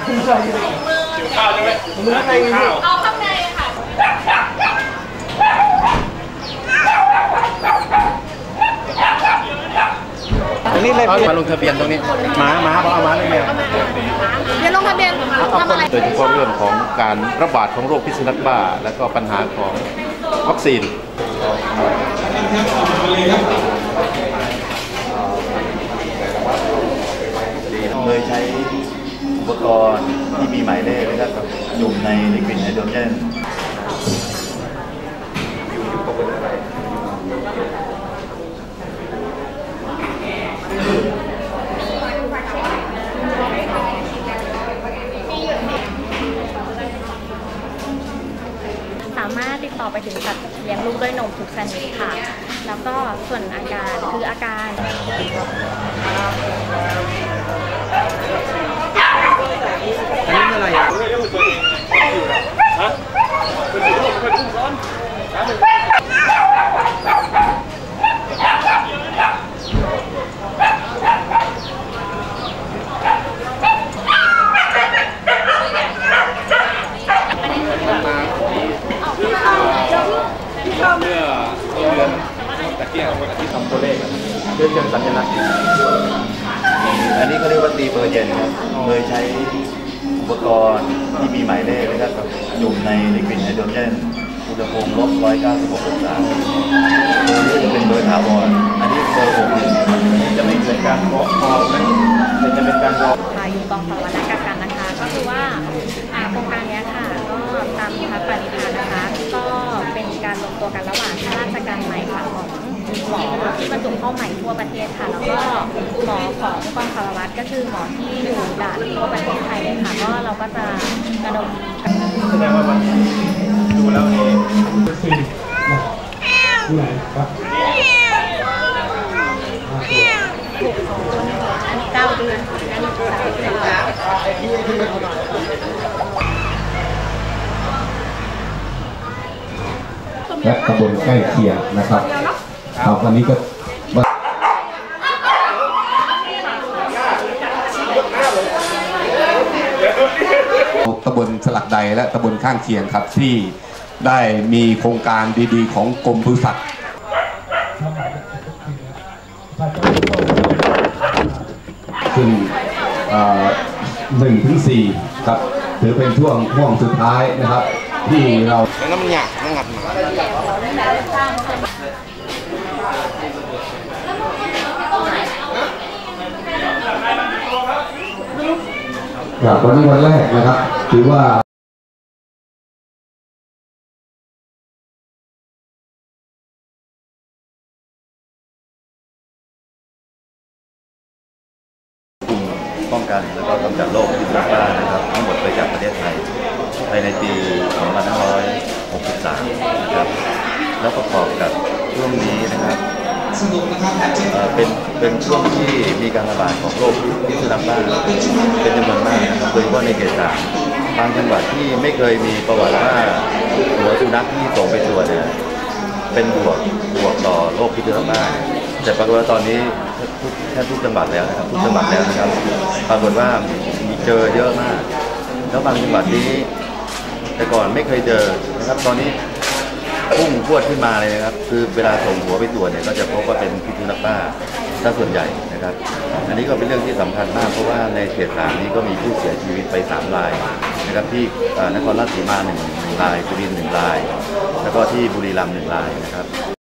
หิวข้าวใช่ไหมหิวข้าวเอาข้างในค่ะตรงนี้เลยมาลงทะเบียนตรงนี้ม้าบอกเอาม้าเลยเนี่ยเดี๋ยวลงทะเบียนทำอะไรโดยเฉพาะเรื่องของการระบาดของโรคพิษสุนัขบ้าและก็ปัญหาของวัคซีนเคยใช้อุปกรณ์ที่มีหมายเลขนะครับจุ่มในลิควิดไฮโดรเจนสามารถติดต่อไปถึงสัตว์เลี้ยงลูกด้วยนมทุกชนิดค่ะ แล้วก็ส่วนอาการคืออาการอันนี้อะไรอ่ะฮะเป็นสีลูกเป็นกุ้งร้อนเมื่อเดือนตะเกียบที่ทำตัวเลขเชิงสัญลักษณ์อันนี้เขาเรียกว่าตีเบอร์เย็นครับเคยใช้อุปกรณ์ที่มีหมายเลขนะครับจุ่มในลิควิดไฮโดรเจนอุณหภูมิลบ196องศาตัวนี้จะเป็นเบอร์ถาวรอันนี้เบอร์61จะไม่เกิดการเคาะคอนะแต่จะเป็นการรอค่ะอยู่กองสารวัตรกักกันนะคะก็คือว่าโครงการนี้ค่ะก็ตามพระปณิธานนะคะก็เป็นการรวมตัวกันระหว่างข้าราชการใหม่ค่ะของหมอที่บรรจุเข้าใหม่ทั่วประเทศค่ะแล้วก็หมอของกองสารวัตรก็คือหมอที่อยู่ด่านทั่วประเทศไทยเลยค่ะก็เราก็จะระดมแสดงว่าวันนี้ดูแล้วนี่ที่ไหนครับ 9 เดือนและตำบลใกล้เคียงนะครับเอาวันนี้ก็ตำบลสลักใดและตำบลข้างเคียงครับที่ได้มีโครงการดีๆของกรมปศุสัตว์ซึ่ง1-4ครับถือเป็นช่วงสุดท้ายนะครับที่เราแล้วมันหยาบมันงัดหมาครับวันนี้วันแรกนะครับถือว่าป้องกันและก็กำจัดโรคพิษสุนัขบ้านะครับทั้งหมดไปจากประเทศไทยภายในปี 2563 นะครับแล้วประกอบกับช่วงนี้นะครับเป็นช่วงที่มีการระบาดของโรคพิษสุนัขบ้าเป็นจำนวนมากนะครับโดยเฉพาะในเขต3บางจังหวัดที่ไม่เคยมีประวัติว่าหัวสุนัขที่ส่งไปตรวจเนี่ยเป็นบวกต่อโรคพิษสุนัขบ้าแต่ปรากฏว่าตอนนี้แทบทุกจังหวัดแล้วนะครับทุกจังหวัดแล้วนะครับปรากฏว่ามีเจอเยอะมากแล้วบางจังหวัดนี้แต่ก่อนไม่เคยเจอนะครับตอนนี้พุ่งพรวดขึ้นมาเลยนะครับคือเวลาส่งหัวไปตรวจเนี่ยก็จะพบว่าเป็นพิษสุนัขบ้าซะส่วนใหญ่นะครับอันนี้ก็เป็นเรื่องที่สำคัญมากเพราะว่าในเขต3นี้ก็มีผู้เสียชีวิตไป3 รายนะครับที่นครราชสีมา1 รายสุรินทร์1 รายแล้วก็ที่บุรีรัมย์1 รายนะครับ